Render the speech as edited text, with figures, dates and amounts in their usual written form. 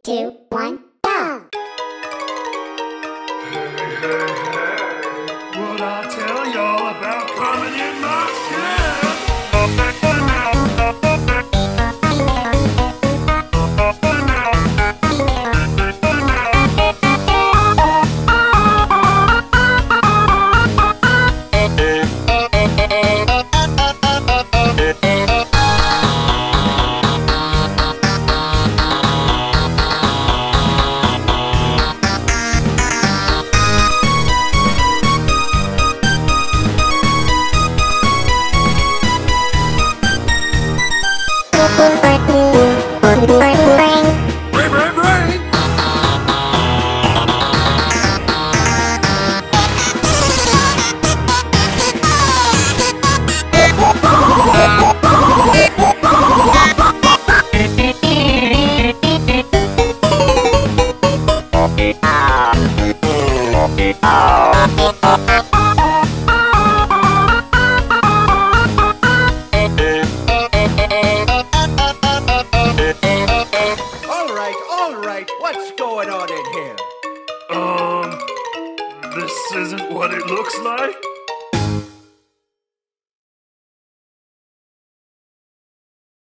2, 1, go! Hey, what I tell y'all about coming in my ship? Alright, what's going on in here? This isn't what it looks like?